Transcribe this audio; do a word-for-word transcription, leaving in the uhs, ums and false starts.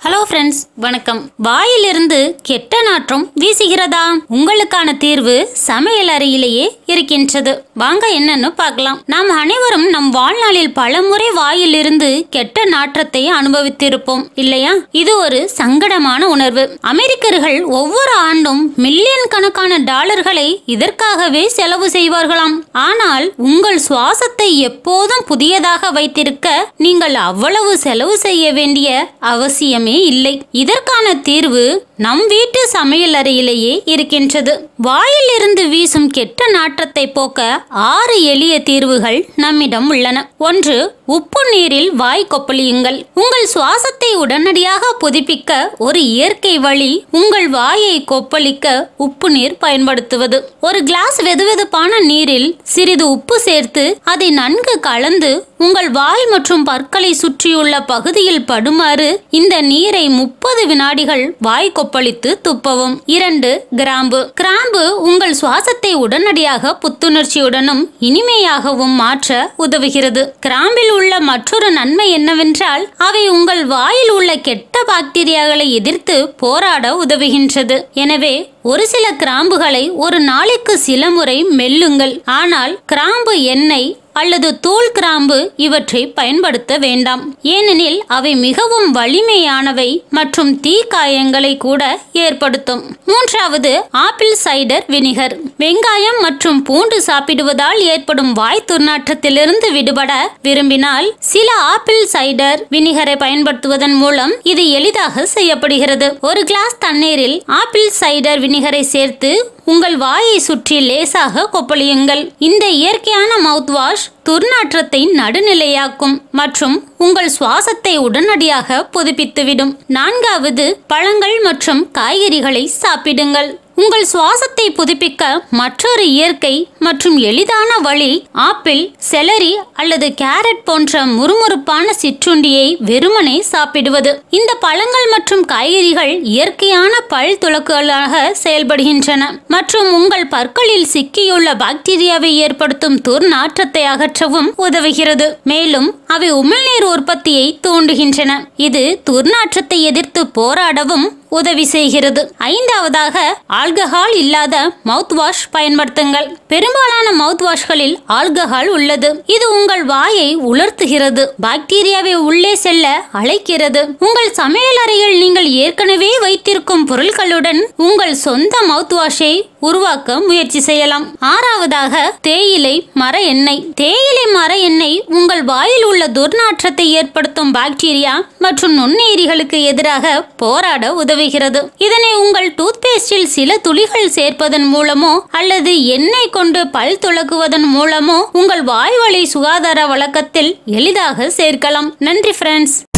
Hello friends, வணக்கம். வாயிலிருந்து கெட்ட நாற்றம் வீசுகிறதா? உங்களுக்கான தீர்வு சமையல் அறையிலேயே இருக்கின்றது. வாங்க என்னன்னு பார்க்கலாம். நாம் அனைவரும் நம் வாழ்நாளில் பலமுறை வாயிலிருந்து கெட்ட நாற்றத்தை அனுபவித்திருப்போம் இல்லையா? இது ஒரு சங்கடமான உணர்வு. அமெரிக்கர்கள் ஒவ்வொரு ஆண்டும் மில்லியன் கணக்கான டாலர்களை இதற்காகவே செலவு செய்வார்களாம். ஆனால் உங்கள் சுவாசத்தை எப்போதும் புதியதாக வைத்திருக்க நீங்கள் அவ்வளவு செலவு செய்ய வேண்டிய அவசியமே இல்லை. இதற்கான தீர்வு நம் வீட்டு சமையல் அறையிலேயே இருக்கின்றது. வாயில் இருந்து வீசும் கெட்ட நாற்றத்தை போக்க ஆறு எளிய தீர்வுகள் நம்மிடம் உள்ளன. ஒன்று, உப்பு நீரில் வாய் கொப்பளியுங்கள். உங்கள் சுவாசத்தை உடனடியாக புதுப்பிக்க ஒரு இயற்கை வழி உங்கள் வாயை கொப்பளிக்க உப்பு நீர் பயன்படுத்துவது. ஒரு கிளாஸ் வெதுவெதுப்பான நீரில் சிறிது உப்பு சேர்த்து அதை நன்கு கலந்து உங்கள் வாய் மற்றும் பற்களை சுற்றியுள்ள பகுதியில் படுமாறு இந்த நீரை முப்பது வினாடிகள் வாய் கொப்பளித்து துப்பவும். இரண்டு, கிராம்பு. கிராம்பு உங்கள் சுவாசத்தை உடனடியாக புத்துணர்ச்சியுடனும் இனிமையாகவும் மாற்ற உதவுகிறது. கிராம்பில் உள்ள மற்றொரு நன்மை என்னவென்றால் அவை உங்கள் வாயில் உள்ள கெட்ட பாக்டீரியாக்களை எதிர்த்து போராட உதவுகின்றது. எனவே ஒரு சில கிராம்புகளை ஒரு நாளைக்கு சில முறை மெல்லுங்கள். ஆனால் கிராம்பு எண்ணெய் அல்லது தூள் கிராம்பு இவற்றை பயன்படுத்த வேண்டாம். ஏனெனில் அவை மிகவும் வலிமையானவை மற்றும் தீக்காயங்களை கூட ஏற்படுத்தும். மூன்றாவது, ஆப்பிள் சைடர் வினிகர். வெங்காயம் மற்றும் பூண்டு சாப்பிடுவதால் ஏற்படும் வாய் துர்நாற்றத்திலிருந்து விடுபட விரும்பினால் சில ஆப்பிள் சைடர் வினிகரை பயன்படுத்துவதன் மூலம் இது எளிதாக செய்யப்படுகிறது. ஒரு கிளாஸ் தண்ணீரில் ஆப்பிள் சைடர் வினிகரை சேர்த்து உங்கள் வாயை சுற்றி லேசாக கொப்பளியுங்கள். இந்த இயற்கையான மவுத் வாஷ் துர்நாற்றத்தை நடுநிலையாக்கும் மற்றும் உங்கள் சுவாசத்தை உடனடியாக புதுப்பித்துவிடும். நான்காவது, பழங்கள் மற்றும் காய்கறிகளை சாப்பிடுங்கள். உங்கள் சுவாசத்தை புதுப்பிக்க மற்றொரு இயற்கை மற்றும் எளிதான வழி ஆப்பிள், செலரி அல்லது கேரட் போன்ற முறுமுறுப்பான சிற்றுண்டியை வெறுமனே சாப்பிடுவது. இந்த பழங்கள் மற்றும் காய்கறிகள் இயற்கையான பல் துலக்குகளாக செயல்படுகின்றன மற்றும் உங்கள் பற்களில் சிக்கியுள்ள பாக்டீரியாவை ஏற்படுத்தும் துர்நாற்றத்தை அகற்றவும் உதவுகிறது. மேலும் அவை உமிழ்நீர் உற்பத்தியை தூண்டுகின்றன. இது துர்நாற்றத்தை எதிர்த்து போராடவும் உதவி செய்கிறது. ஐந்தாவதாக, ஆல்கஹால் இல்லாத மவுத் வாஷ் பயன்படுத்துங்கள். பெரும்பாலான மவுத் வாஷ்களில் ஆல்கஹால் உள்ளது. இது உங்கள் வாயை உலர்த்துகிறது, பாக்டீரியாவை உள்ளே செல்ல அழைக்கிறது. உங்கள் சமையல் அறையில் நீங்கள் ஏற்கனவே வைத்திருக்கும் பொருட்களுடன் உங்கள் சொந்த மவுத் வாஷை உருவாக்க முயற்சி செய்யலாம். ஆறாவதாக, தேயிலை மர எண்ணெய். தேயிலை மர எண்ணெய் உங்கள் வாயில் உள்ள துர்நாற்றத்தை ஏற்படுத்தும் பாக்டீரியா மற்றும் நுண்ணுயிரிகளுக்கு எதிராக போராட உதவுகிறது. இதனை உங்கள் டூத் பேஸ்டில் சில துளிகள் சேர்ப்பதன் மூலமோ அல்லது எண்ணெய் கொண்டு பல் துலக்குவதன் மூலமோ உங்கள் வாய்வழி சுகாதார வழக்கத்தில் எளிதாக சேர்க்கலாம். நன்றி ஃப்ரெண்ட்ஸ்.